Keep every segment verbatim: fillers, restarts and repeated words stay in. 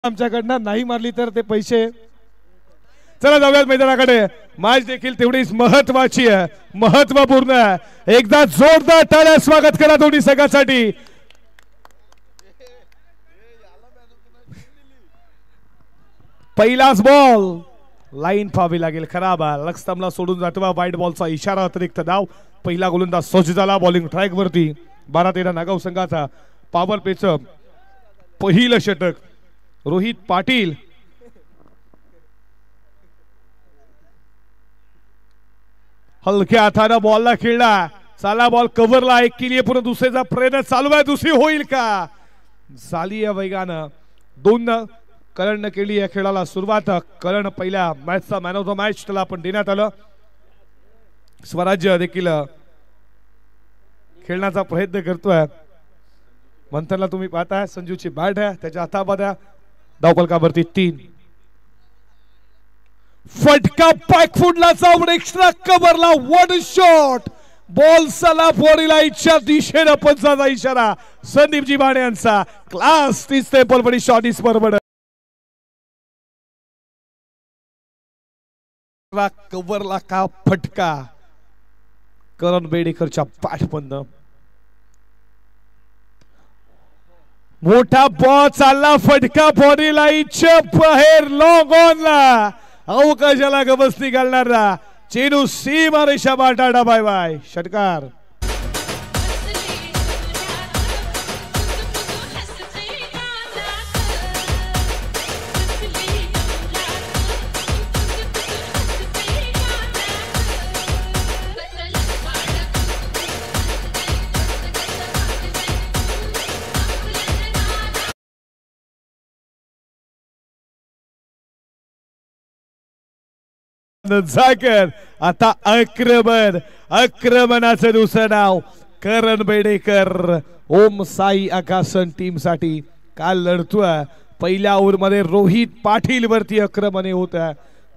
आमच्याकडनं नाही मारली तर ते पैसे। चला जाऊयात मैदानाकडे। मॅच देखील तेवढीच महत्त्वाची आहे, महत्त्वपूर्ण आहे। एकदा जोरदार टाळ्या स्वागत करा दोन्ही संघासाठी। पहिलाच बॉल लाईन पाहावी लागेल, खराब आहे। लक्ष्मणला सोडून जातो, वाईट बॉलचा इशारा, अतिरिक्त धाव। पहिला गोलंदाज सज्ज झाला बॉलिंग ट्रॅक वरती। बारा तेरा नागाव संघाचा पॉवर प्लेचं पहिलं षटक रोहित पाटील। हलक्या हाताने बॉलला खेळला, साला बॉल कव्हरला, एक केली पुन्हा दुसऱ्याचा प्रयत्न चालू आहे, दुसरी होईल का? झाली आहे वेगानं। दोन करण केली या खेळाला सुरुवात। करण पहिल्या मॅचचा मॅन ऑफ द मॅच त्याला आपण देण्यात आलं। स्वराज्य देखील खेळण्याचा प्रयत्न करतोय। मंथनला तुम्ही पाहताय, संजूची बॅट आहे त्याच्या हातामध्ये, धावफलकावरती तीन। फटका पॅक फुटला, चावड एक्स्ट्रा कव्हरला, वन शॉट, बॉल सला फोडीला इच्छा दिशेने पंचाचा इशारा संदीपजी बाणे यांचा। क्लास तीस ते बॉल शॉट इस बरोबर कव्हरला का फटका करण बेडेकरच्या बॅट बंद। मोठा बॉल चालला, फटका बॉडीला इच्छा बाहेर, लॉंग ऑनला अवकाशाला गबसती घालणारा चेनू सीमा रेषा बाटाडा। बाय बाय षटकार। जाकर आता आक्रमण, आक्रमणाचं दुसरं नाव करण बेडेकर। ओम साई आकाशन टीम साठी काल लढतोय। पहिल्या ओव्हर मध्ये रोहित पाटील वरती आक्रमण होत आहे।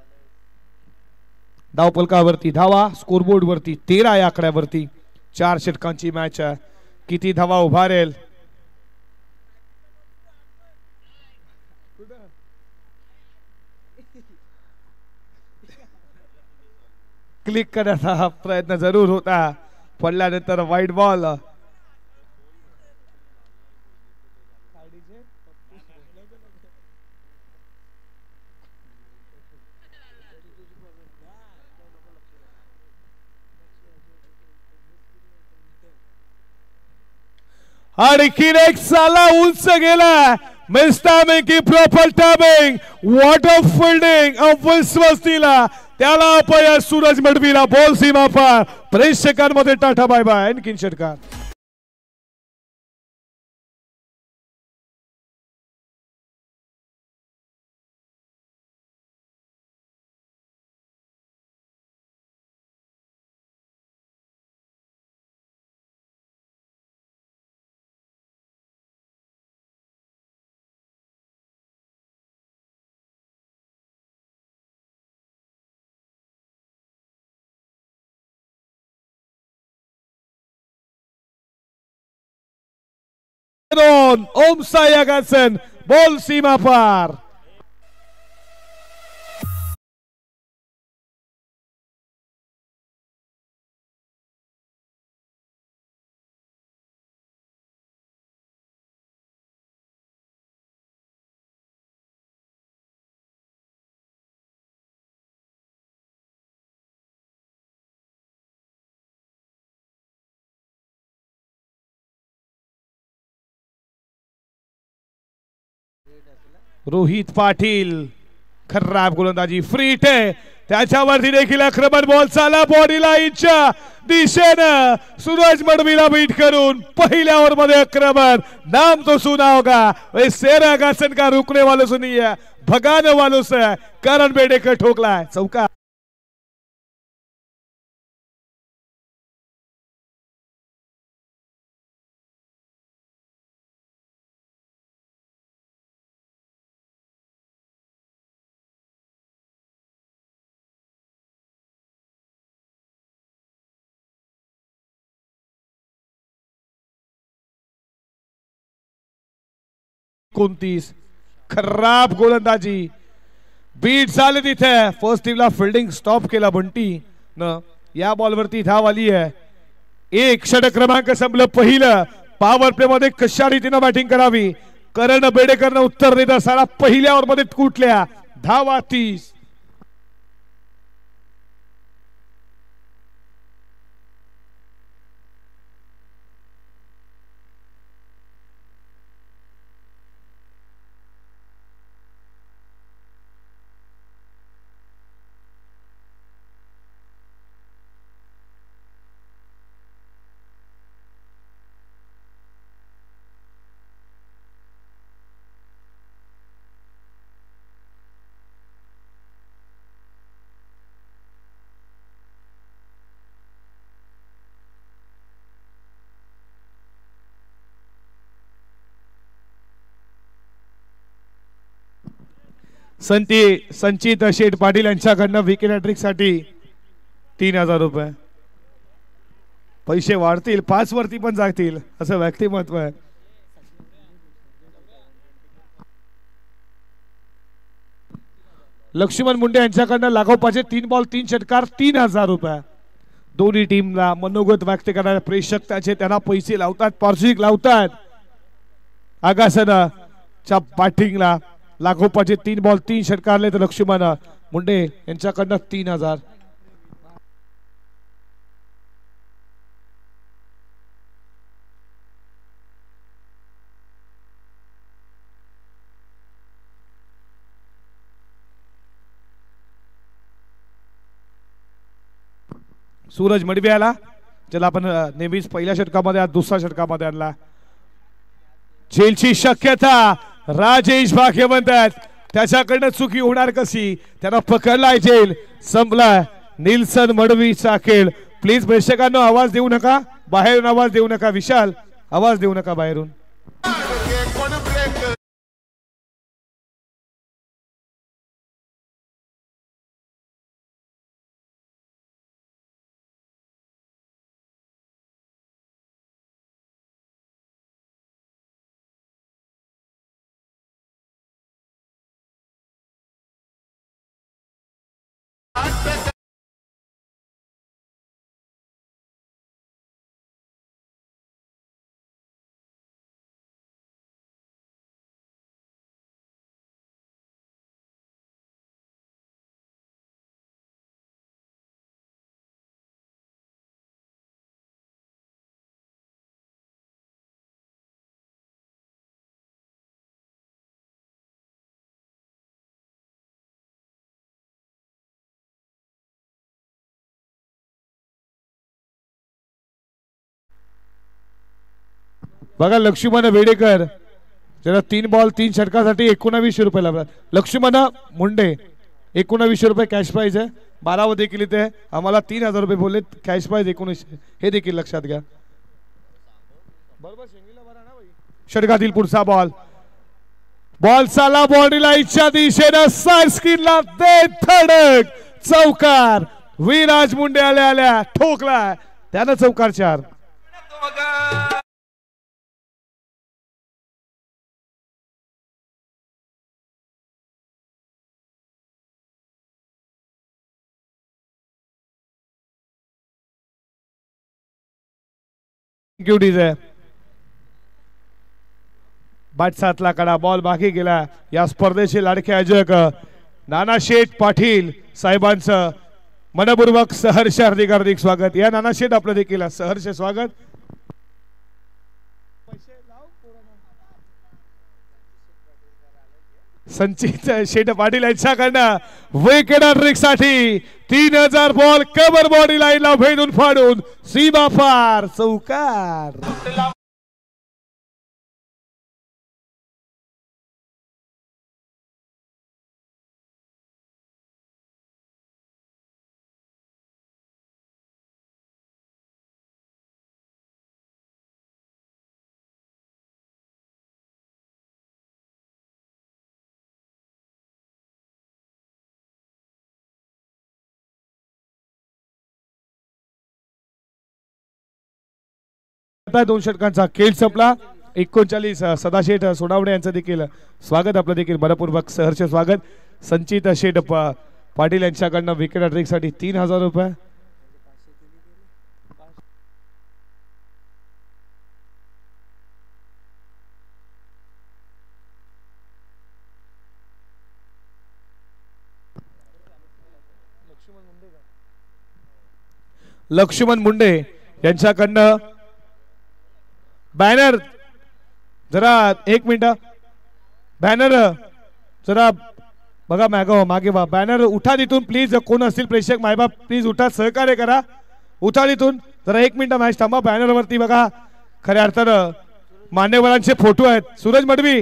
धावफलकावरती धावा, स्कोरबोर्ड वरती तेरा या आकड्यावरती। चार षटकांची मॅच आहे, किती धावा उभारेल? क्लिक करण्याचा प्रयत्न जरूर होता, पडल्यानंतर वाईट बॉल। आणखीन एक साला उंच गेला, मिस टायमिंग की proper timing, what a fielding, अ विश्वास दिला त्याला अपयश। सूरज मडवीला बॉल सीमा पार, प्रेक्षकांमध्ये टाटा बाय बाय। आणखीन षटकार। ओम साई आकाशन बॉल सीमा पार। रोहित पाटील खराब गोलंदाजी, फ्री हिट आहे त्याच्यावरती देखील आक्रमण, बॉल चाला बॉडीला इच्छा दिशेनं सूरज मडवीला बीट करून पहिल्या ओव्हर मध्ये आक्रमण। नाम तो सुना होगा, वे शेर आकाशन का रुकने वालों से नहीं है, भगाने वालों से है। करण बेडेकर ठोकला है चौका। एकोणतीस खराब गोलंदाजी. बीट झाले तिथे. फर्स्ट टीमला फिल्डिंग स्टॉप केला बंटी न. या बॉलवरती धाव आली आहे. एक षटक क्रमांक संपलं पहिलं. पॉवर प्ले मध्ये कशा रीतीनं बॅटिंग करावी करण बेडेकरनं उत्तर देत असताना पहिल्या ओव्हर मध्ये कुठल्या धावा तीस. संती संचित शेठ पाटील यांच्याकडनं विकेट हॅट्रिक साठी तीन हजार रुपये. पैसे वाढतील पाच वरती पण जातील असं व्यक्तिमत्व आहे. लक्ष्मण मुंडे यांच्याकडनं लागोपाचे तीन बॉल तीन षटकार तीन हजार रुपये. दोन्ही टीमला मनोगत व्यक्त करणारे प्रेक्षक त्याचे त्यांना पैसे लावतात पार्श्विक लावतात. आगासनाच्या बॅटिंगला लागोपाचे तीन बॉल तीन षटकारले तर लक्ष्मण मुंडे यांच्याकडनं तीन हजार. सूरज मडवी आला ज्याला आपण नेहमीच पहिल्या षटकामध्ये आज दुसऱ्या षटकामध्ये आणला. झेलची शक्यता राजेश भाग्य म्हणतात. त्याच्याकडनं चुकी होणार कशी. त्याला पकडलाय झेल. संपला निल्सन मडवीचा खेळ. प्लीज प्रेक्षकांनो आवाज देऊ नका. बाहेरून आवाज देऊ नका. विशाल आवाज देऊ नका बाहेरून. बघा लक्ष्मण बेडेकर ज्याला तीन बॉल तीन षटकासाठी एकोणावीसशे रुपये लाभला. लक्ष्मण मुंडे एकोणावीसशे रुपये कॅश प्राइज आहे. बारावं देखील इथे आम्हाला तीन हजार रुपये बोलले. कॅश प्राइज एकोणीसशे हे देखील लक्षात घ्या. बरोबर षटकातील पुढचा बॉल. बॉल चाला बॉडीला इच्छा दिशेनं साईड स्क्रीनला दे धडक. चौकार. विराज मुंडे आल्या आल्या ठोकला त्यानं चौकार चार. बाट सातला कडा बॉल बाकी गेला. या स्पर्धेचे लाडके आयोजक नानाशेठ पाटील साहेबांचं मनपूर्वक सहर्ष हार्दिक हार्दिक स्वागत. या नानाशेठ आपलं देखील सहर्ष स्वागत. संचित शेठ पाटील यांच्याकडनं विकेट हॅट्रिक साठी तीन हजार बॉल कव्हर बॉडी लाईनला भेदून फाडून सीमा पार चौकार. दोन षटकांचा खेळ संपला. एकोणचाळीस सदाशेठ सोनावणे यांचं देखील स्वागत, आपलं देखील मनपूर्वक सहर्ष स्वागत. संचित शेठ पाटील यांच्याकडनं विकेट हॅट्रिकसाठी तीन हजार रुपये. लक्ष्मण मुंडे यांच्याकडनं बॅनर, जरा एक मिनिट, बॅनर जरा बघा मागं मागे बा, बॅनर उठा तिथून प्लीज. कोण असतील प्रेक्षक मायबाप प्लीज उठा, सहकार्य करा, उठा तिथून. जरा एक मिनिट मॅच थांबा. बॅनर वरती बघा खऱ्या अर्थानं मान्यवरांचे फोटो आहेत. सूरज मडवी,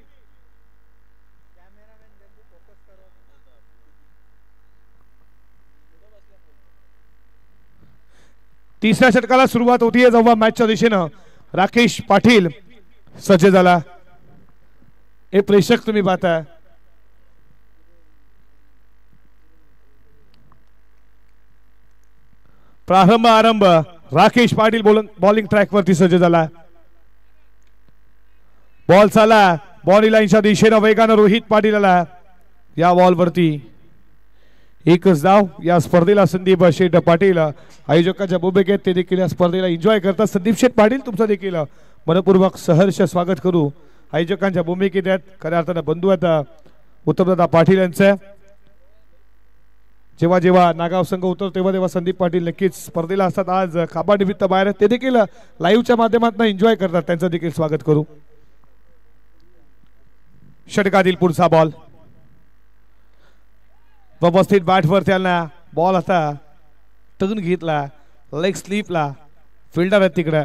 तिसऱ्या षटकाला सुरुवात होतीये जेव्हा मॅचच्या दिशेनं राकेश पाटील सज्ज झाला. हे प्रेक्षक तुम्ही पाहता, प्रारंभ आरंभ राकेश पाटील बॉलिंग ट्रॅक वरती सज्ज झाला. बॉल चाला बॉडी लाईनच्या दिशेनं वेगानं रोहित पाटील आला. या बॉल वरती एकच धाव. या स्पर्धेला संदीप शेठ पाटील आयोजकांच्या भूमिकेत ते देखील या स्पर्धेला एन्जॉय करतात. संदीप शेठ पाटील तुमचं देखील मनपूर्वक सहर्ष स्वागत करू. आयोजकांच्या भूमिकेत आहेत, खऱ्या अर्थानं बंधू आहेत उत्तमदादा पाटील यांचं. जेव्हा जेव्हा नागाव संघ उतरतो तेव्हा तेव्हा संदीप पाटील नक्कीच स्पर्धेला असतात. आज खाबा निमित्त बाहेर ते देखील लाईव्हच्या माध्यमातून एन्जॉय करतात, त्यांचं देखील स्वागत करू. षटकातील पुढचा बॉल व्यवस्थित बॅटवर त्यांना बॉल आता टर्न घेतला, लेग स्लीपला फिल्डर आहेत तिकडे.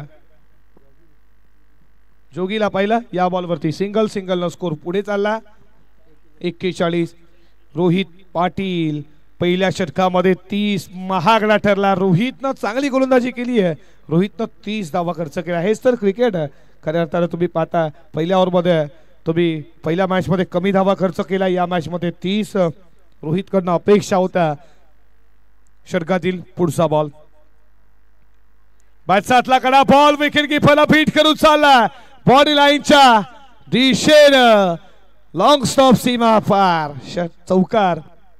जोगीला पाहिलं, या बॉलवरती सिंगल सिंगल न स्कोर पुढे चालला. एक्केचाळीस रोहित पाटील पहिल्या षटकामध्ये तीस महागडा ठरला. रोहितनं चांगली गोलंदाजी केली आहे, रोहितनं तीस धावा खर्च केला. हेच तर क्रिकेट खऱ्या अर्थानं तुम्ही पाहता. पहिल्या ओव्हरमध्ये तुम्ही पहिल्या मॅच मध्ये कमी धावा खर्च केला, या मॅच मध्ये तीस रोहितकडनं अपेक्षा होत्या. षटकातील पुढचा बॉल बॅटसातला कडा बॉल विकेट कीपरला फीट करून चालला बॉडी लाईनच्या दिशेनं. लॉंग स्टॉप सीमा पार चौकार.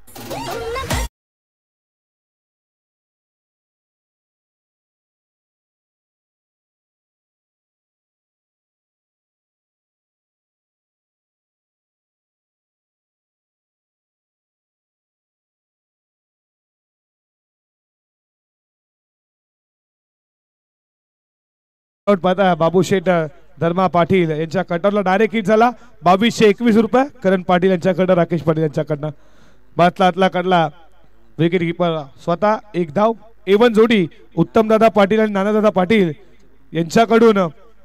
पाहता बाबू शेठ धर्मा पाटील यांच्या कटरला डायरेक्ट हिट झाला. बावीसशे एकवीस रुपये करण पाटील यांच्याकडं, राकेश पाटील यांच्याकडनं. बातला आतला काढला विकेट कीपर स्वतः एक धाव. एवन जोडी उत्तमदादा पाटील आणि नानादादा पाटील यांच्याकडून.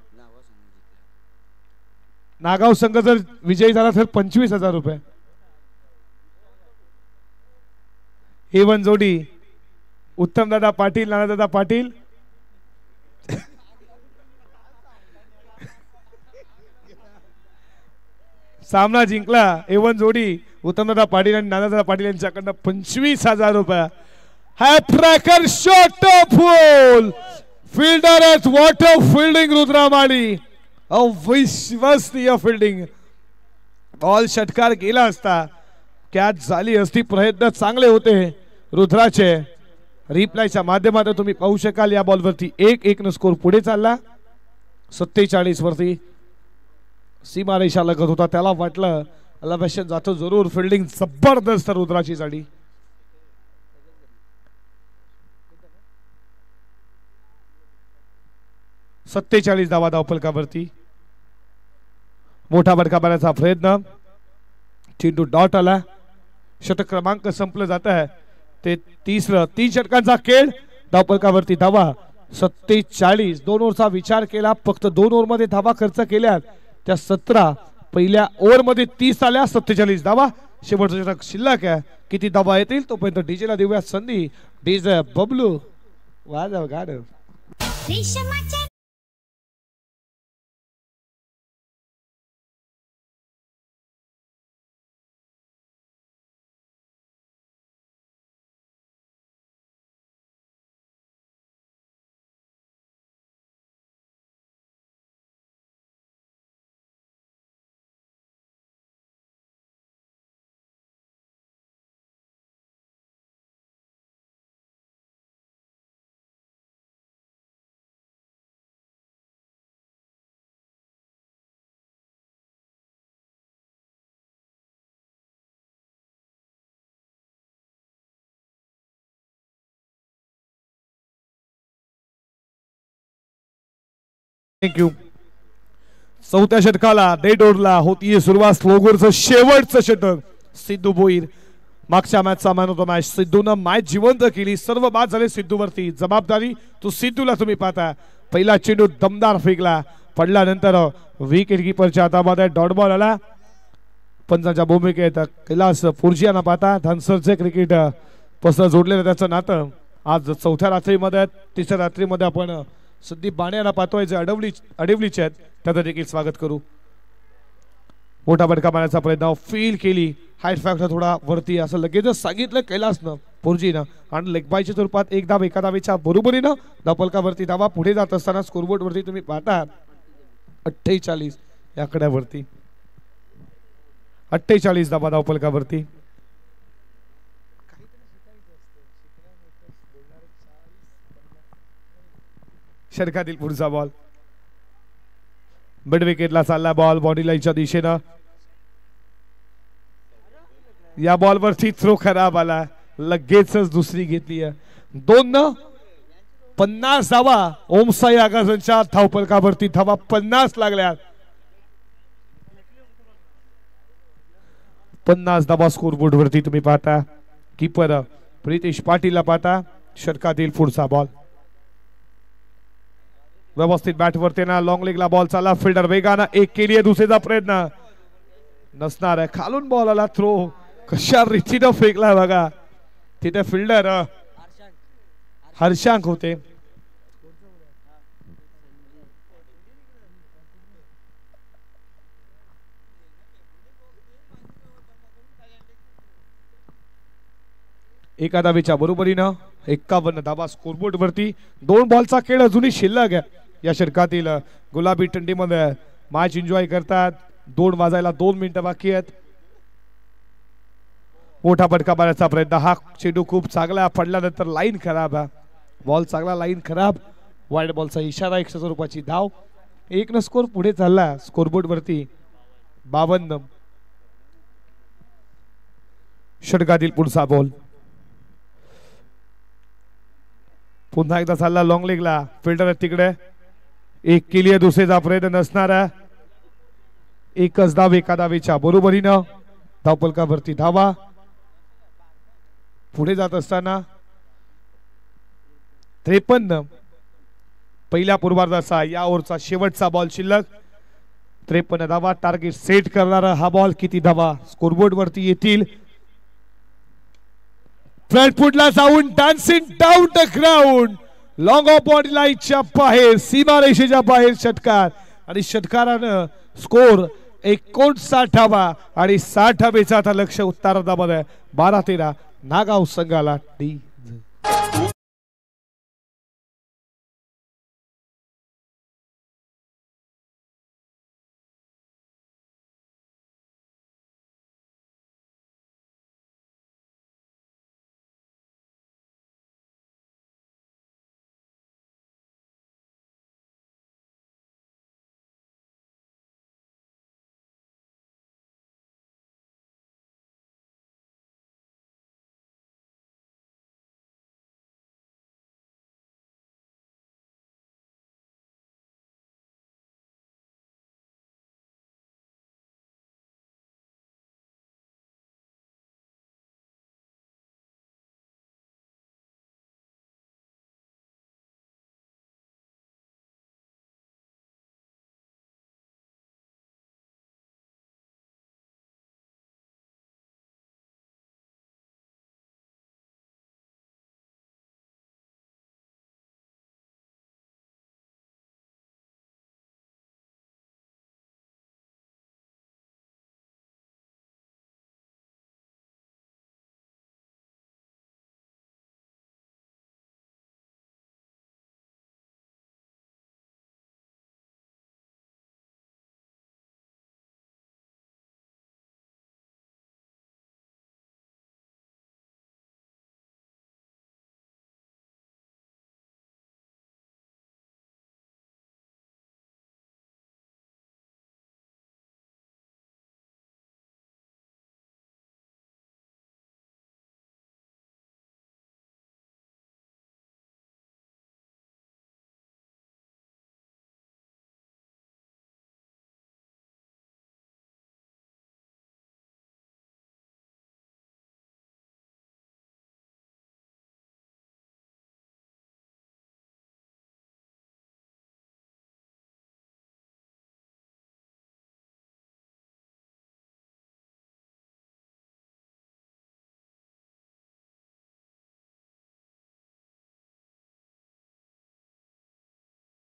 नागाव संघ जर विजयी झाला तर पंचवीस हजार रुपये. एवन जोडी उत्तमदादा पाटील नानादादा पाटील. सामना जिंकला एवन जोडी उत्तमदादा पाटील आणि नानादादा पाटील यांच्याकडनं पंचवीस हजार रुपये. हॅट्रॅकर शॉट फुल फिल्डर एट वॉटर फिल्डिंग रुद्रामाळी, अविश्वसनीय फिल्डिंग. बॉल षटकार गेला असता, कॅच झाली असती. प्रयत्न चांगले होते रुद्राचे. रिप्लायच्या माध्यमातून तुम्ही पाहू शकाल या बॉलवरती एक एक न स्कोर पुढे चालला. सत्तेचाळीस वरती सीमा रेषा लगत होता, त्याला वाटलं एलिव्हेशन जातो जरूर. फिल्डिंग जबरदस्त रुद्राची जाडी. सत्तेचाळीस धावा धावफलकावरती. मोठा बडका मारण्याचा प्रयत्न, चेंडू डॉट आला. षटक क्रमांक संपलं जात आहे ते तिसरं. तीन षटकांचा खेळ. धावफलकावरती धावा सत्तेचाळीस. दोन ओव्हरचा विचार केला, फक्त दोन ओव्हर मध्ये धावा खर्च केल्या त्या सतरा. पहिल्या ओव्हर मध्ये तीस आल्या. सत्तेचाळीस धावा. शेवटचा षटक शिल्लक आहे. किती धावा येतील तोपर्यंत डीजेला देऊया संधी. डीजे बबलू वाजव गाणं. थँक्यू. चौथ्या षटकाला डेड ओव्हरला होतीये सुरुवात. स्लोगरचं शेवटचं षटक सिद्धू भोईर. मागच्या मॅचचा मॅन ऑफ द मॅच सिद्धूनं मॅच जिवंत केली. सर्व बाद झाले सिद्धूवरती. जबाबदारी तो सिद्धूला तुम्ही पाहता. पहिला चेंडू दमदार फेकला, पडल्यानंतर विकेट कीपरच्या हातामध्ये डॉट बॉल आला. पंचांच्या भूमिकेत कैलास फुर्जियाना पाहता. धनसरचे क्रिकेट पसर जोडलेलं त्याचं नातं आज चौथ्या रात्रीमध्ये तिसऱ्या रात्रीमध्ये आपण संदीप बाणेला पाहतोय जे अडवली अडवलीचे आहेत. त्याचं देखील स्वागत करू. मोठा फटका मारण्याचा प्रयत्न फील केली. हाईट फॅक्टर थोडा वरती असं लगेचच सांगितलं कैलासनं फुर्जीनं आणि लेगबायच्या स्वरूपात एक धाव एका धावेच्या बरोबरीनं धावपलकावरती धावा पुढे जात असताना स्कोरबोर्ड वरती तुम्ही पाहता अठ्ठेचाळीस या आकड्यावरती अठ्ठेचाळीस धावा धावपलकावरती. षटकातील पुढचा बॉल मिड विकेटला चालला बॉल बॉडी लाईनच्या दिशेनं. या बॉल वरती थ्रो खराब आला. लगेचच दुसरी घेतली आहे. दोन न पन्नास धावा ओमसाई आगासांच्या धावपलकावरती धावा पन्नास लागल्या. पन्नास धावा स्कोरबोर्ड वरती तुम्ही पाहता. कीपर प्रितेश पाटीलला पाहता. षटकातील पुढचा बॉल व्यवस्थित बॅट वरती ना लॉंग लेगला बॉल चालला. फिल्डर वेगानं एक केली. दुसरीचा प्रयत्न नसणार आहे. खालून बॉल आला. थ्रो कशा रीतीनं फेकला बघा. तिथे फिल्डर हर्षांक होते. एका धावेच्या बरोबरीनं एक्कावन्न धावा स्कोरबोर्ड वरती. दोन बॉलचा खेळ अजूनही शिल्लक आहे. या षटकातील गुलाबी टंडीमध्ये मॅच एन्जॉय करतात. दोन वाजायला दोन मिनिटं बाकी आहेत. मोठा फटका मारण्याचा प्रयत्न. हा चेंडू खूप चांगला पडल्यानंतर लाईन खराब आहे. बॉल चांगला लाईन खराब. वाईड बॉलचा इशारा. एकशे स्वरूपाची धाव. एक न स्कोर पुढे चालला स्कोरबोर्ड वरती बावन्न. षटकातील पुढचा बॉल पुन्हा एकदा चालला लॉंग लेगला. फिल्डर तिकडे एक केली. दुसरीचा प्रयत्न नसणार. एकच धाव एका धावेच्या बरोबरीनं धावपलकावरती धावा पुढे जात असताना त्रेपन्न. पहिल्या पूर्वार्धाचा या ओव्हरचा शेवटचा बॉल शिल्लक. त्रेपन्न धावा टार्गेट सेट करणारा हा बॉल. किती धावा स्कोरबोर्ड वरती येतील. फ्रंट फुटला जाऊन dancing down the ground. Long off boundary लाईनच्या बाहेर सीमारेषेच्या बाहेर षटकार आणि षटकारानं स्कोर एकोणसाठ धावा आणि साठ धावेचा आता लक्ष उत्तरार्धामध्ये बारा तेरा नागाव संघाला डी.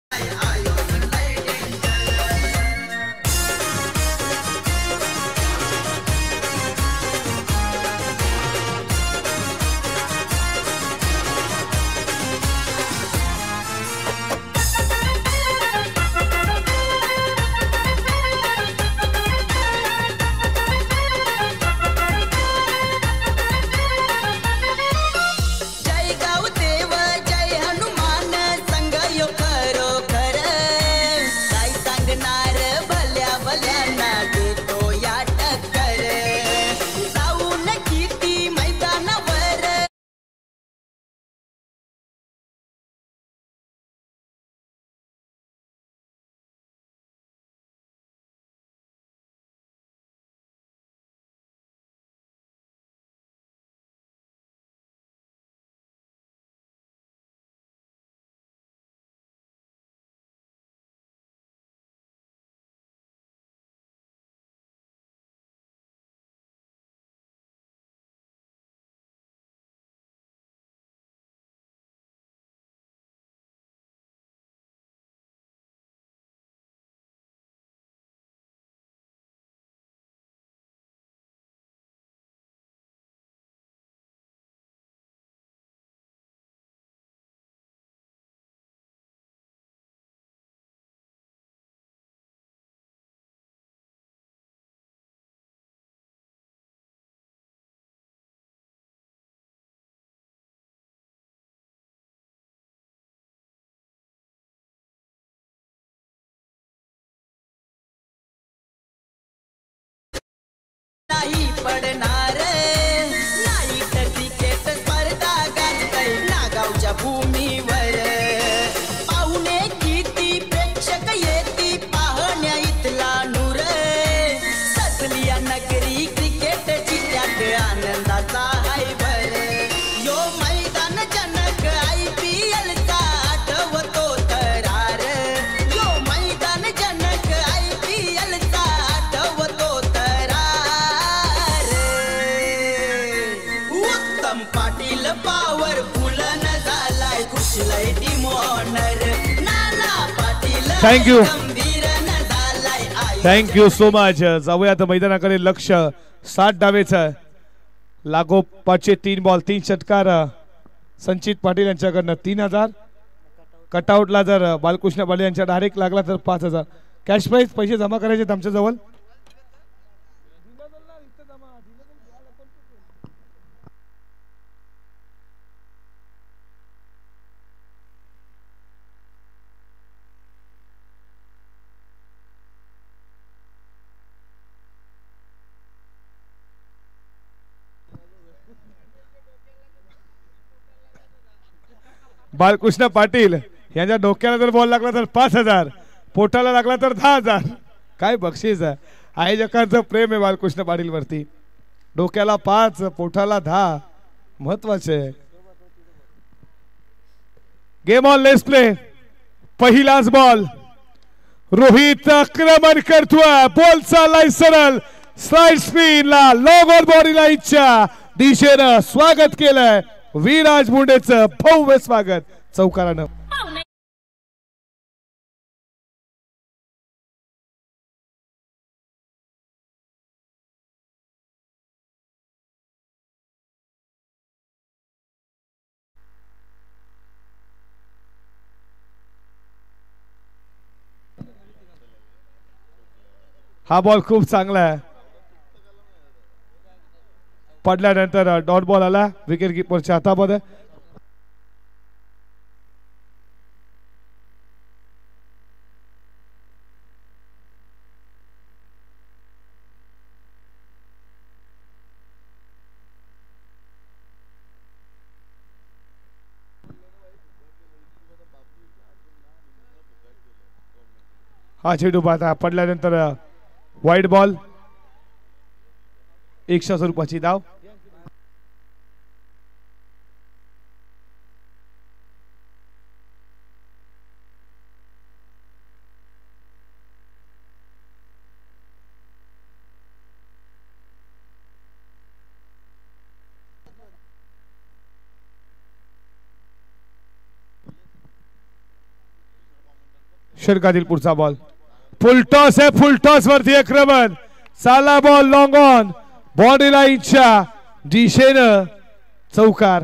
नाही पडणार नाईट क्रिकेट स्पर्धा गाजतय नागावच्या भूमीवर पाहुणे किती प्रेक्षक येती पाहण्या इथला नूर सजली या नगरी क्रिकेटची त्यात आनंदाचा हाय भर यो मैदान जनक आय पी एल चा आठवतो तरार यो मैदान जनक आय पी एल चा आठवतो पाटील पॉवरफुल न झालाय खुशलय team owner Nana Patil thank you गंभीर न झालाय थँक्यू सो मच. जाऊया आता मैदानाकडे लक्ष. सात डावेचं लागो पाचशे तीन बॉल तीन षटकार संचित पाटील यांच्याकडनं तीन हजार कटआउटला जर बालकृष्ण पाटील यांच्या डायरेक्ट लागला तर पाच हजार कॅश प्राईज पैसे जमा करायचे आमच्या जवळ. बालकृष्ण पाटील यांच्या डोक्याला जर बॉल लागला तर पाच हजार पोटाला लागला तर दहा हजार काय बक्षीस आहे. आयोजकांचं प्रेम आहे बालकृष्ण पाटील वरती. डोक्याला पाच पोटाला दहा महत्वाचे. Game on let's play. पहिलाच बॉल रोहित आक्रमण करतोय. बॉल चाललाय सरळ साइड स्पिनला लॉंग बॉडी लाईनच्या दिशेनं स्वागत केलंय विराज मुंडेचं भव्य स्वागत चौकारानं. हा बॉल खूप चांगला आहे. पडल्यानंतर डॉट बॉल आला विकेट कीपरच्या हातामध्ये. हा चेंडू पाहता पडल्यानंतर वाईट बॉल. एकशे स्वरूपाची धाव. षटकातील पुढचा बॉल फुलटॉस आहे फुलटॉस वरती आक्रमण चाला बॉल लॉंग ऑन बॉडी लाईनच्या दिशेनं चौकार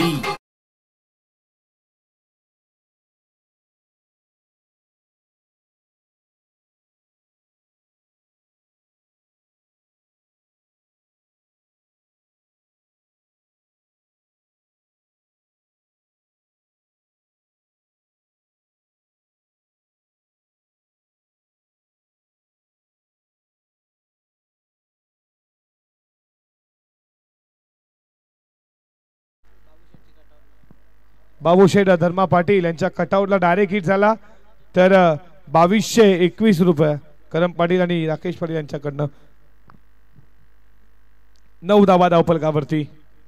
बाबूशेठ धर्मा पाटील यांच्या कटआउटला डायरेक्ट हिट झाला तर बावीसशे एकवीस रुपये करम पाटील आणि राकेश पाटील यांच्याकडनं नऊ धावा धावफलकावरती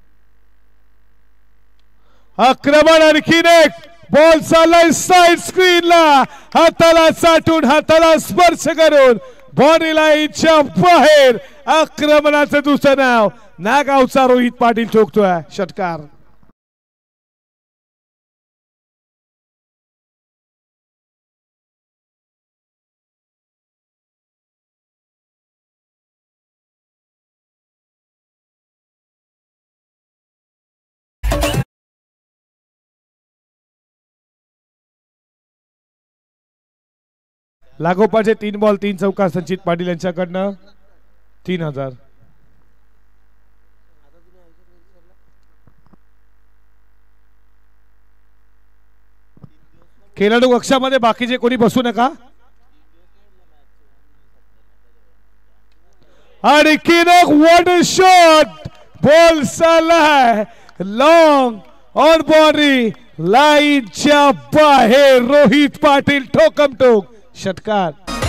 आक्रमण आणखीन एक बॉल चाललाय साइड स्क्रीनला हाताला चाटून हाताला स्पर्श करून बॉडी लाईनच्या बाहेर आक्रमणाचं दुसरं नाव नागावचा रोहित पाटील ठोकतोय षटकार लागोपाचे तीन बॉल तीन चौकार संचित पाटील यांच्याकडनं तीन हजार खेळाडू कक्षामध्ये बाकीचे कोणी बसू नका आणि किनक वॉटर शॉट बॉल चाललाय लॉंग ऑन बॉडी लाईनच्या बाहेर रोहित पाटील ठोकम ठोक षटकार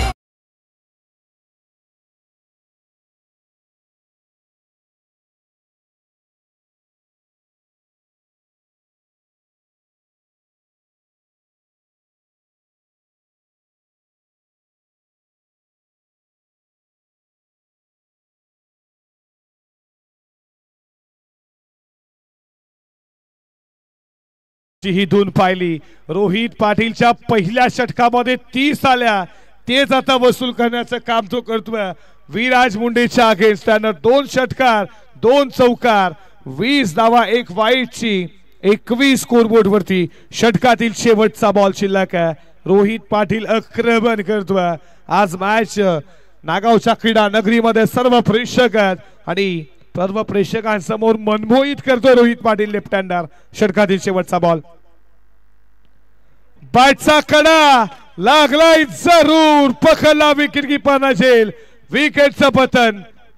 ही धून पाहिली रोहित पाटीलच्या पहिल्या षटकामध्ये तीस आल्या तेच आता वसूल करण्याचं काम तो करतोय विराज मुंडेच्या अगेन्स्ट त्यानं दोन षटकार दोन चौकार वीस धावा एक वाईटची एकवीस स्कोरबोर्ड वरती षटकातील शेवटचा बॉल शिल्लक आहे रोहित पाटील आक्रमण करतोय आज मॅच नागावच्या क्रीडा नगरीमध्ये सर्व प्रेक्षक आहेत आणि सर्व प्रेक्षकांसमोर मनमोहित करतोय रोहित पाटील लेफ्ट हँडर षटकातील शेवटचा बॉल बॅटचा कडा लागलाय जरूर पकडला विकेट कीपर नसेल विकेटचं पतन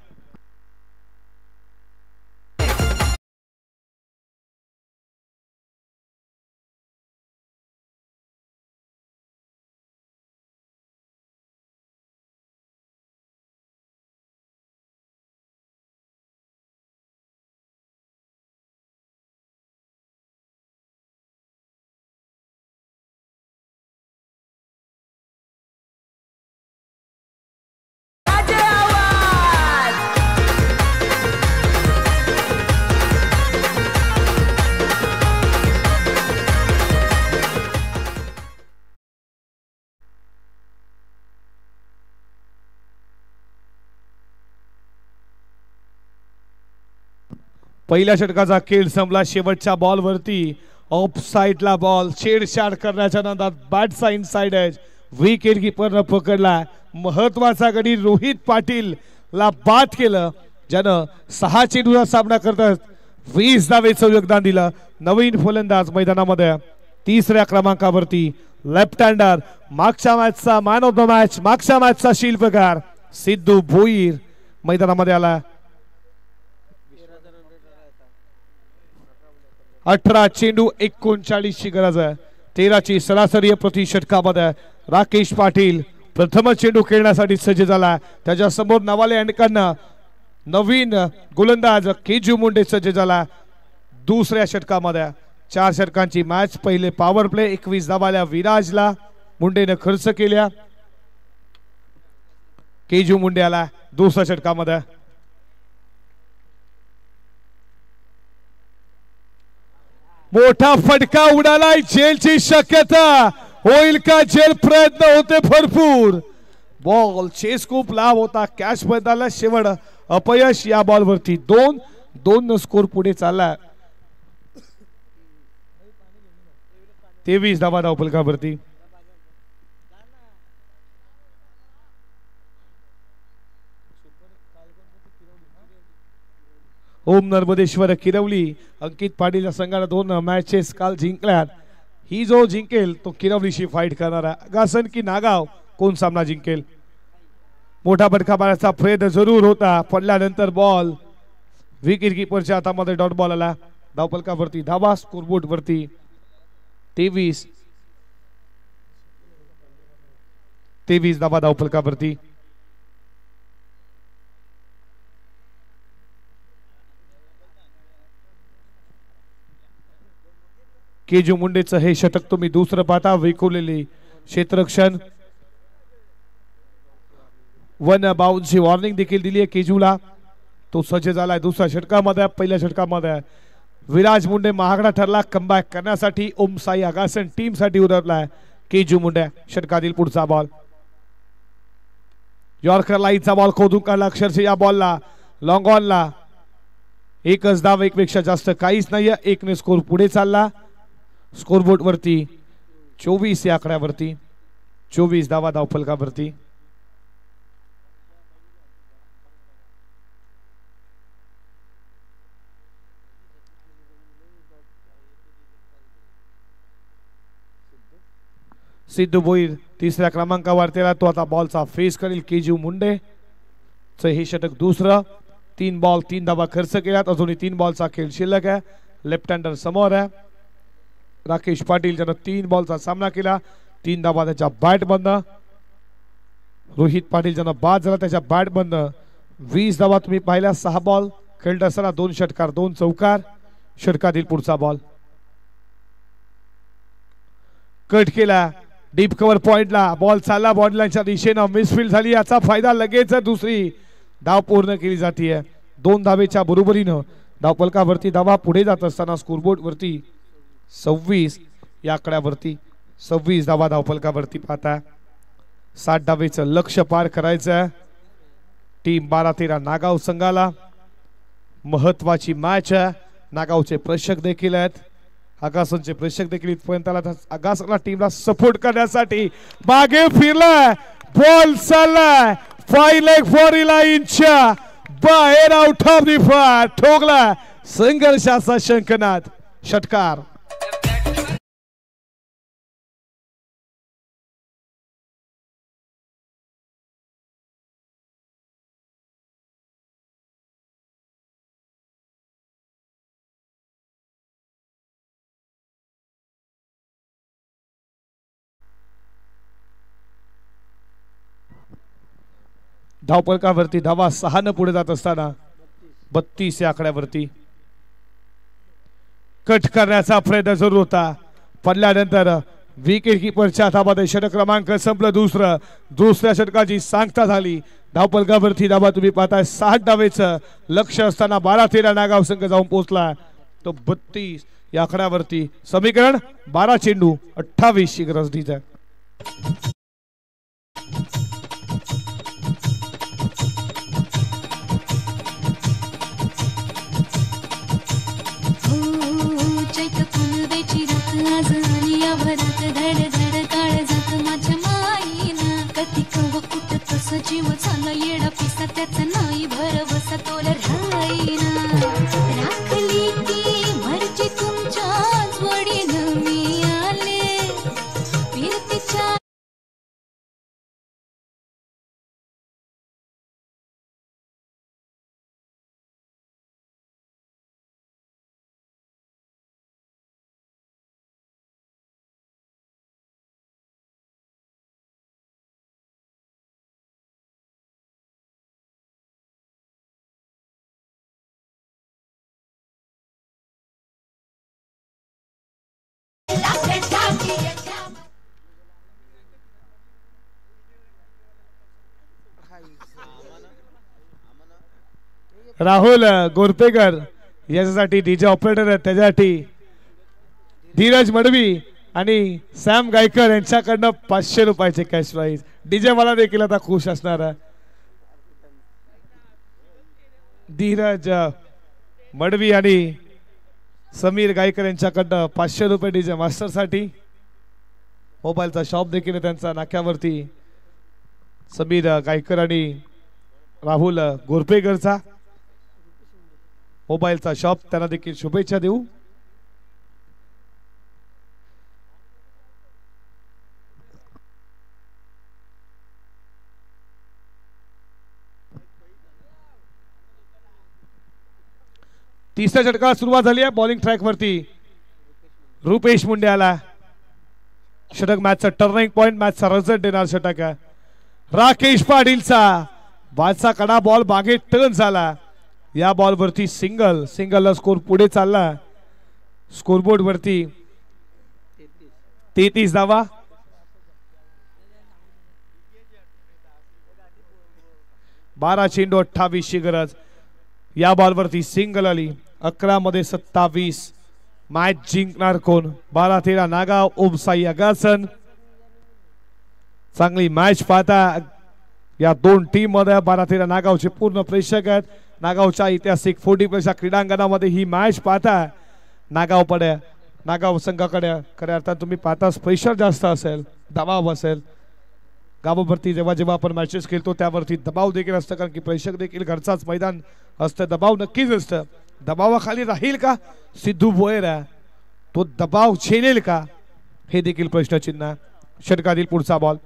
पहिल्या षटकाचा खेळ संपला शेवटच्या बॉल वरती ऑफ साइडला बॉल छेडछाड करण्याच्या नादात बॅटचा इनसाइड एज विकेट कीपरनं पकडला महत्वाचा गडी रोहित पाटील ला बाद केलं ज्यानं सहा चेंडूचा सामना करतात वीस धावेचं योगदान दिलं नवीन फलंदाज मैदानामध्ये तिसऱ्या क्रमांकावरती लेफ्ट हँडर मागच्या मॅचचा मॅन ऑफ द मॅच मागच्या मॅचचा शिल्पकार सिद्धू भोईर मैदानामध्ये आला अठरा चेंडू एकोणचाळीस ची गरज आहे तेराची सरासरी प्रति षटकामध्ये राकेश पाटील प्रथम चेंडू खेळण्यासाठी सज्ज झाला त्याच्या समोर नवाले अँडकांना नवीन गोलंदाज केजू मुंडे सज्ज झाला दुसऱ्या षटकामध्ये चार षटकांची मॅच पहिले पॉवर प्ले एकवीस धावाल्या विराजला मुंडेने खर्च केल्या केजू मुंडे आला दुसऱ्या षटकामध्ये मोठा फटका उडालाय झेलची शक्यता होईल का झेल प्रयत्न होते भरपूर बॉल चेस खूप लांब होता कॅच बदला शेवट अपयश या बॉल वरती दोन दोन स्कोर पुढे चालला तेवीस धावा धावफलकावरती ओम नर्मदेश्वर किरवली अंकित पाटील संघाने दोन मॅचेस काल जिंकल्यात ही जो जिंकेल तो किरवलीशी फाईट करणार आहे अगासन की नागाव कोण सामना जिंकेल मोठा फटका मारण्याचा प्रयत्न जरूर होता पडल्यानंतर बॉल विकेट कीपरच्या हातामध्ये डॉट बॉल आला धावफलकावरती धावा स्कोरबोर्ड वरती तेवीस तेवीस धावा धावफलकावरती केजू मुंडेचं हे षटक तुम्ही दुसरं पाहता विखुरलेली क्षेत्ररक्षण वन बाउन्सची वॉर्निंग देखील दिली आहे केजूला तो सज्ज झालाय दुसऱ्या षटकामध्ये पहिल्या षटकामध्ये विराज मुंडे महागडा ठरला कमबॅक करण्यासाठी ओम साई आगासन टीम साठी उतरलाय केजू मुंडे षटकातील पुढचा बॉल यॉर्कर लाईनचा बॉल खोदून काढला अक्षरशः या बॉलला लॉंग ऑनला एकच धाव एकपेक्षा जास्त काहीच नाहीये एकने स्कोर पुढे चालला स्कोरबोर्ड वरती चोवीस या आकड्यावरती चोवीस धावा धावफलकावरती सिद्धू भोईर तिसऱ्या क्रमांकावर त्याला तो आता बॉलचा फेस करेल केजू मुंडे च हे षटक दुसरं तीन बॉल तीन धावा खर्च केल्यात अजूनही तीन बॉलचा खेळ शिल्लक आहे लेफ्ट हँडर समोर आहे राकेश पाटील ज्यानं तीन बॉलचा सामना केला तीन धावा त्याच्या बॅट बंद रोहित पाटील ज्यानं बाद झाला त्याच्या बॅट बंद वीस धावा तुम्ही पाहिल्या सहा बॉल खेळत असताना दोन षटकार दोन चौकार षटकातील पुढचा बॉल कट केला डीप कव्हर पॉइंटला बॉल चालला बॉडलाईनच्या दिशेनं मिसफील्ड झाली याचा फायदा लगेच दुसरी धाव पूर्ण केली जाते दोन धावेच्या बरोबरीनं धावफलकावरती धावा पुढे जात असताना स्कोरबोर्ड वरती सव्वीस या आकड्यावरती सव्वीस धावा धावफलकावरती पाहता साठ धावेचं लक्ष पार करायचं टीम बारा तेरा नागाव संघाला महत्वाची मॅच आहे नागावचे प्रेक्षक देखील आहेत आगासनचे प्रेक्षक देखील इथपर्यंत आला आगासनला टीमला सपोर्ट करण्यासाठी मागे फिरलाय बॉल चाललाय फाय लेग फॉर लाईनच्या बाहेर आउट ऑफ दी फार ठोकला संघर्षाचा शंखनाद षटकार धावफलकावरती धावा सहा न पुढे जात असताना बत्तीस या आकड्यावरती कट करण्याचा प्रयत्न जरूर होता पडल्यानंतर विकेट कीपरच्या हातामध्ये षटक क्रमांक संपलं दुसरं दुसऱ्या षटकाची सांगता झाली धावफलकावरती धावा तुम्ही पाहताय साठ धावेचं लक्ष असताना बारा तेरा नागाव संघ जाऊन पोहोचला तो बत्तीस या आकड्यावरती समीकरण बारा चेंडू अठ्ठावीस ची गरज ढीज आहे जीव झाला येडा पिसा त्याचा नाही भरवसा तोला राहीना राखली ती मर्जी तुमच्याच वडीनं मी आले फिरतीच्या राहुल गोरपेकर याच्यासाठी डीजे ऑपरेटर आहे त्याच्यासाठी धीरज मडवी आणि सॅम गायकर यांच्याकडनं पाचशे रुपयाचे कॅश प्राइज. डीजे मला देखील आता खुश असणार आहे. धीरज मडवी आणि समीर गायकर यांच्याकडनं पाचशे रुपये डीजे मास्टर साठी. मोबाईलचा शॉप देखील त्यांचा नाक्यावरती. समीर गायकर आणि राहुल गोरपेकरचा मोबाईलचा शॉप, त्यांना देखील शुभेच्छा देऊ. तिसऱ्या षटकाला सुरुवात झाली आहे. बॉलिंग ट्रॅक वरती रुपेश मुंडे आला. षटक मॅचचा टर्निंग पॉइंट, मॅचचा रिझल्ट देणार षटक आहे. राकेश पाटीलचा बादचा कडा बॉल मागे टर्न झाला. या बॉल वरती सिंगल. सिंगलला स्कोर पुढे चालला. स्कोरबोर्ड वरती तेहतीस धावा. बारा चेंडू अठ्ठावीस ची गरज. या बॉल वरती सिंगल आली. अकरा मध्ये सत्तावीस. मॅच जिंकणार कोण? बारा तेरा नागाव ओमसाई अगासन. चांगली मॅच पाहता या दोन टीम मध्ये. बारा तेरा नागावचे पूर्ण प्रेक्षक आहेत. नागावच्या ऐतिहासिक फोर्टी प्लसच्या क्रीडांगणामध्ये ही मॅच पाहता. नागाव पडे नागाव संघाकडे खऱ्या अर्थात तुम्ही पाहताच प्रेशर जास्त असेल, दबाव असेल. गावावरती जेव्हा जेव्हा आपण मॅचेस खेळतो त्यावरती दबाव देखील असतं, कारण की प्रेक्षक देखील घरचाच मैदान असतं. दबाव नक्कीच असतं. दबावाखाली राहील का सिद्धू बोयरा? तो दबाव झेलेल का? हे देखील प्रश्नचिन्ह. षटकातील पुढचा बॉल.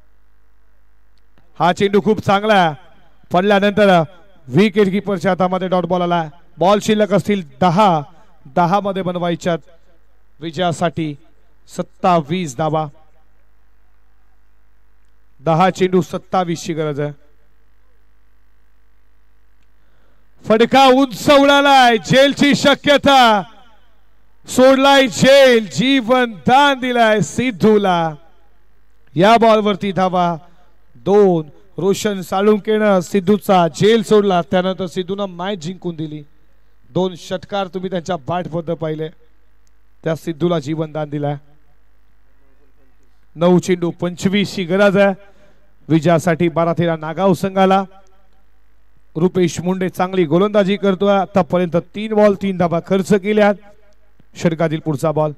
हा चेंडू खूप चांगला पडल्यानंतर विकेट कीपरच्या हातामध्ये डॉट बॉल आला. बॉल शिल्लक असतील दहा. दहा मध्ये बनवायच्यात विजयासाठी सत्तावीस धावा. दहा चेंडू सत्तावीस ची गरज आहे. फटका उंच उडालाय. जेलची शक्यता. सोडलाय जेल. जीवन दान दिलाय सिद्धूला. या बॉल वरती धावा दोन. रोशन साळुंकेनं सिद्धूचा जेल सोडला. त्यानंतर सिद्धूनं मॅच जिंकून दिली. दोन षटकार तुम्ही त्यांच्या बॅट मध्ये पाहिले. त्या सिद्धूला जीवन दान दिलाय. नऊ चेंडू पंचवीस ची गरज आहे विजयासाठी बारा तेरा नागाव संघाला. रुपेश मुंडे चांगली गोलंदाजी करतोय. आतापर्यंत तीन बॉल तीन धाबा खर्च केल्यात. षटकातील पुढचा बॉल.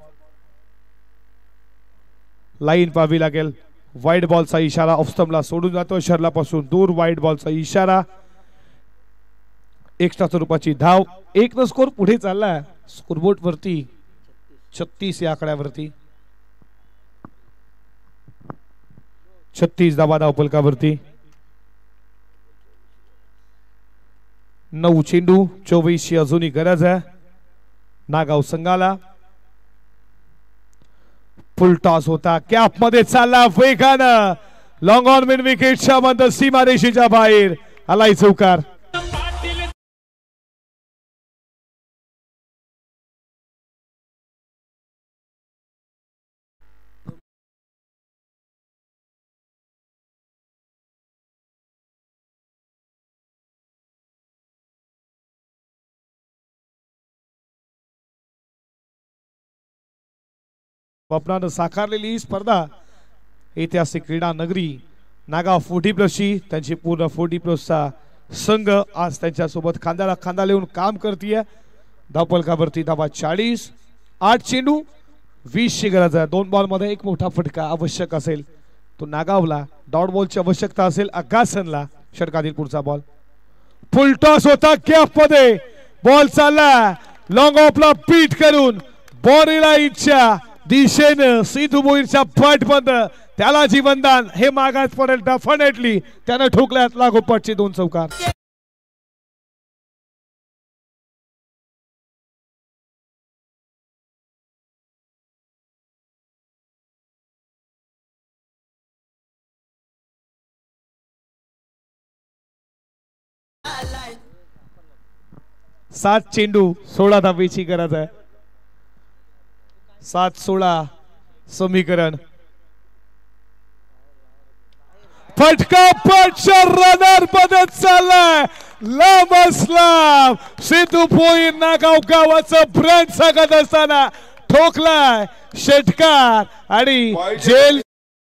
लाईन पाहावी लागेल. वाईड बॉलचा इशारा. ऑफस्टंपला सोडून जातो. शरलापासून दूर. वाईड बॉलचा इशारा. एक्स्ट्रा स्वरूपाची धाव. एक न स्कोर पुढे चाललाय स्कोरबोर्ड वरती छत्तीस या आकड्यावरती. छत्तीस धावा धावफलकावरती. नऊ चेंडू चोवीस ची अजूनही गरज आहे नागाव संघाला. फुल टॉस होता. कॅप मध्ये चालला वेगानं. लॉंग ऑन मिन विकेटच्या मध्ये सीमारेषेच्या बाहेर आलाय चौकार. स्वप्नानं साकारलेली ही स्पर्धा ऐतिहासिक क्रीडा नगरी नागाव फोर्टी प्लसची. त्यांची पूर्ण फोर्टी प्लसचा संघ आज त्यांच्या सोबत खांद्याला खांदा लावून काम करतीये. धावफलकावरती धावा चाळीस. आठ चेंडू वीस ची गरज आहे. दोन बॉल मध्ये एक मोठा फटका आवश्यक असेल तो नागावला. डॉट बॉलची आवश्यकता असेल अगासनला. षटकातील पुढचा बॉल. फुल टॉस होता कॅप मध्ये. बॉल चालला लॉंग ऑफला पीट करून बॉरीला इच्छा दिशेनं सिद्धू मोईरच्या बॅट बंद. त्याला जीवनदान. हे मागास पडेल डेफिनेटली. त्यानं ठोकल्यात लागोपाठचे दोन चौकार. सात चेंडू सोळा धावेची गरज आहे. सात सोळा समीकरण. फटका पटच्या रनर मध्ये चाललाय. लांबच लांब सिद्धू भोईर नागाव गावाचं ब्रँड सांगत असताना ठोकलाय. षटकार आणि जेल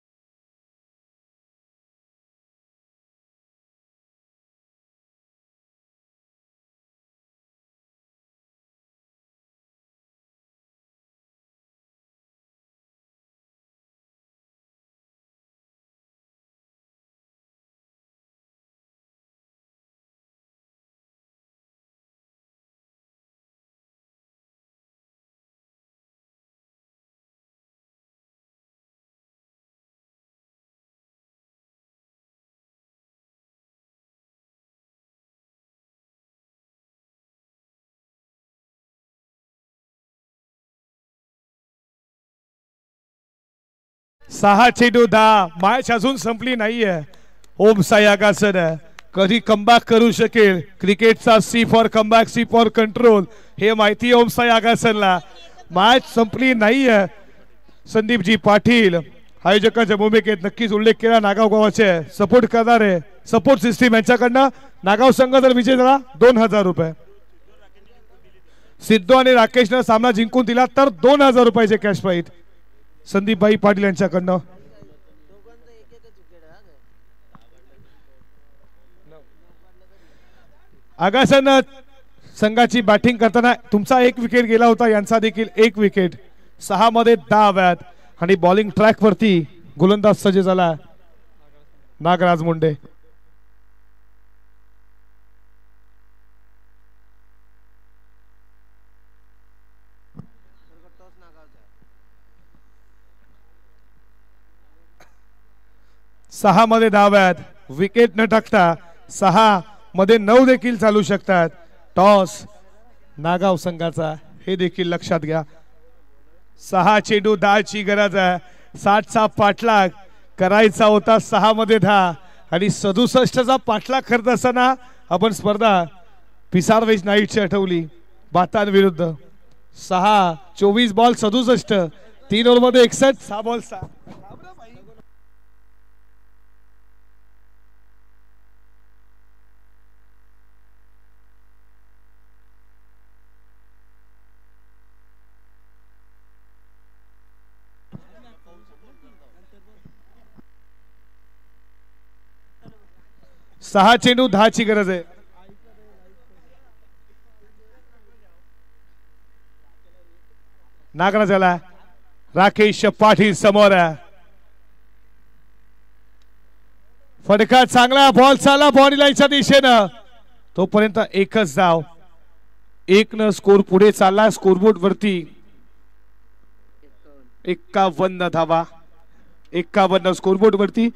सहा चेंडू दहा मॅच अजून संपली नाहीये. ओम साई आगासन कधी कमबॅक करू शकेल. क्रिकेटचा C for comeback C for control हे माहिती ओम साई आगासनला. मॅच संपली नाहीये. संदीपजी पाटील आयोजकाच्या भूमिकेत नक्कीच उल्लेख केला. नागाव गावाचे सपोर्ट करणारे सपोर्ट सिस्टीम यांच्याकडनं नागाव संघ जर विजय झाला दोन हजार रुपये. सिद्धू आणि राकेशनं सामना जिंकून दिला तर दोन हजार रुपयाचे कॅश प्राईज संदीपभाई पाटील यांच्याकडनं. आगासन संघाची बॅटिंग करताना तुमचा एक विकेट गेला होता, यांचा देखील एक विकेट. सहा मध्ये दहा व्यात आणि बॉलिंग ट्रॅक वरती गोलंदाज सज्ज झाला नागराज मुंडे. सहा मध्ये धाव्यात विकेट न टाकता सहा मध्ये नऊ देखील चालू शकतात. टॉस नागाव संघाचा हे देखील लक्षात घ्या. सहा चेंडू दहा ची गरज आहे. साठचा पाठलाग करायचा होता सहा मध्ये दहा आणि सदुसष्टचा पाठलाग करत असताना आपण स्पर्धा पिसार वेज नाईटची आठवली बातांविरुद्ध. सहा चोवीस बॉल सदुसष्ट तीन ओव्हर मध्ये एकसष्ट सहा बॉल सहा. सहा चेंडू दहा ची गरज आहे. नागराजाला राकेश पाटील समोर आहे. फटका चांगला बॉल चालला बॉडी लाईनच्या दिशेनं. तोपर्यंत एकच धाव. एक न स्कोर पुढे चालला स्कोरबोर्ड वरती. एक्कावन्न धावा एक्कावन्न स्कोरबोर्ड वरती.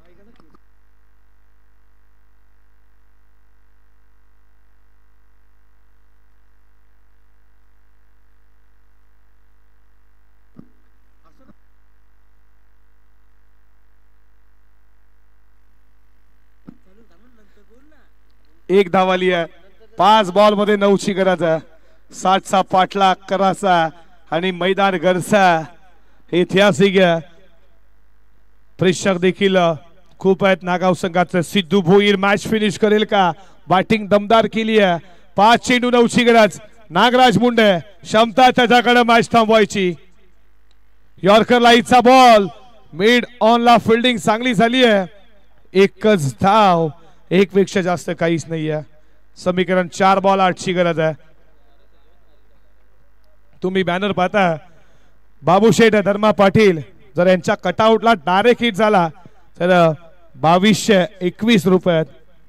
एक धाव आली आहे. पाच बॉल मध्ये नऊची गरज आहे. साठचा पाठलाग करायचा आणि मैदान गरसा. ऐतिहासिक प्रेक्षक देखील खूप आहेत नागाव संघाचं. सिद्धू भोईर मॅच फिनिश करेल का? बॅटिंग दमदार केली आहे. पाच चेंडू नऊची गरज. नागराज मुंडे क्षमता त्याच्याकडे मॅच थांबवायची. यॉर्कर लाईटचा बॉल मिड ऑन ला फिल्डिंग चांगली झाली आहे. एकच धाव एक पेक्षा जास्त काहीच नाही आहे. समीकरण चार बॉल आठची गरज आहे. तुम्ही बॅनर पाहता बाबू शेठ धर्मा पाटील जर यांच्या कटआउटला डायरेक्ट हिट झाला तर बावीसशे एकवीस रुपये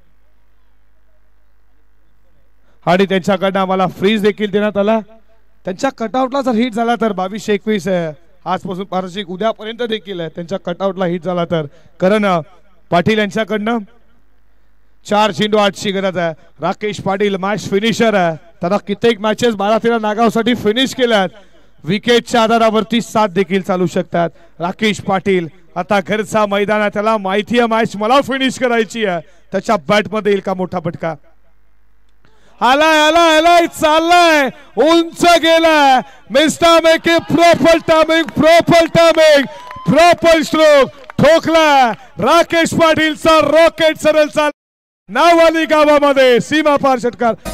आणि त्यांच्याकडनं आम्हाला फ्रीज देखील देण्यात आला. त्यांच्या कटआउटला जर हिट झाला तर बावीसशे एकवीस आहे. आजपासून पारशिक उद्यापर्यंत देखील आहे. त्यांच्या कटआउटला हिट झाला तर करण पाटील यांच्याकडनं चार चेंडू आठची गरज आहे. राकेश पाटील मॅच फिनिशर आहे. त्याला कित्येक मॅचेस बारा तेरा नागावसाठी फिनिश केल्यात. विकेटच्या आधारावरती सात देखील चालू शकतात. राकेश पाटील आता घरचा मैदान आहे. त्याला माहिती आहे मॅच मला फिनिश करायची आहे. त्याच्या बॅट मध्ये येईल का मोठा फटका? आलाय आलाय आलाय चाललाय उंच गेलाय. मिस्टर मेके proper timing proper timing proper stroke ठोकला. राकेश पाटीलचा रॉकेट सरळ चाल नावाली गावामध्ये सीमा पार षटकार.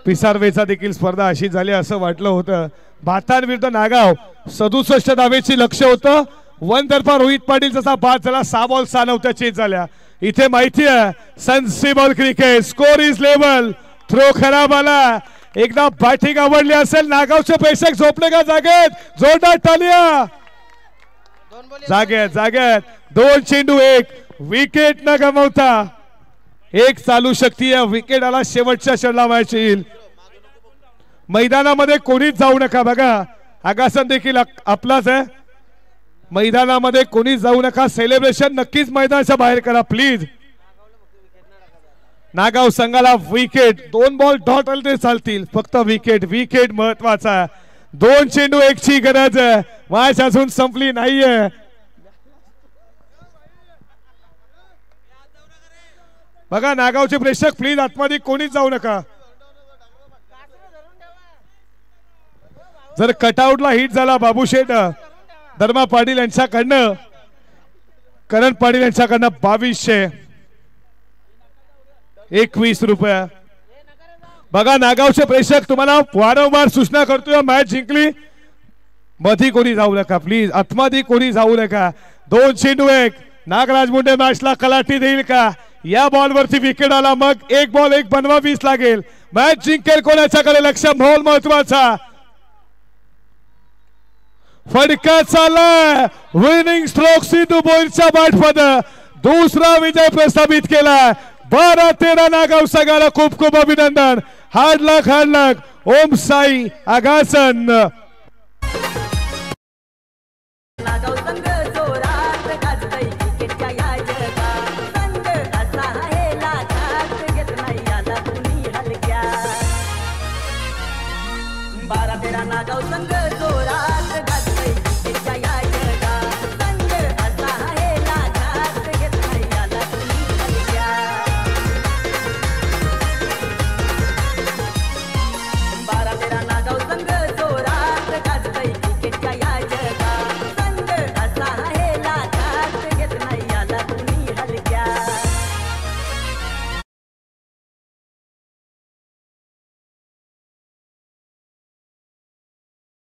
पिसारवेचा देखील स्पर्धा अशी झाली असं वाटलं होतं. भातार विरुद्ध नागाव सदुसष्ट धावेची लक्ष होतं. वन तर्फा रोहित पाटील जसा बाद झाला सहा बॉल सहा नव्हत्या चेज झाल्या. इथे माहिती आहे sensible cricket score is level. Throw खराब आला. एकदा बॅटिंग आवडली असेल. नागावचे प्रेक्षक झोपले का जागेत? जोरदार टाळ्या. जागेत जागेत. दोन चेंडू एक विकेट न गमावता एक चालू शक्ती आहे. विकेट आला शेवटच्या षटला व्हायची येईल. मैदानामध्ये कोणीच जाऊ नका. बघा आगासन देखील आपलाच आहे. मैदानामध्ये कोणीच जाऊ नका. सेलिब्रेशन नक्कीच मैदानाच्या बाहेर करा प्लीज. नागाव संघाला विकेट. दोन बॉल डॉट आले तरी चालतील फक्त विकेट विकेट महत्वाचा. दोन चेंडू एक ची गरज आहे. मॅच अजून संपली नाहीये. बघा नागावचे प्रेक्षक प्लीज आतमध्ये कोणीच जाऊ नका. जर कटआउटला हिट झाला बाबूशेठ धर्मा पाटील यांच्याकडनं करण पाटील यांच्याकडनं बावीसशे एकवीस रुपये. बघा नागावचे प्रेक्षक तुम्हाला वारंवार सूचना करतोय मॅच जिंकली. मधी कोणी जाऊ नका प्लीज. आतमध्ये कोणी जाऊ नका. दोन चेंडू एक. नागराज मुंडे मॅचला कलाटी देईल का? या बॉल वरती विकेट आला मग एक बॉल एक बनवा वीस लागेल. मॅच जिंकेल कोणाच्याकडे लक्ष मोल महत्वाचा. फटका चालला. विनिंग स्ट्रोक सिद्धू बोईरच्या बॅटमध्ये दुसरा विजय प्रस्थापित केला. बारा तेरा नागाव संघाला खूप खूप अभिनंदन. Hard luck hard luck. Om Sai Agasan.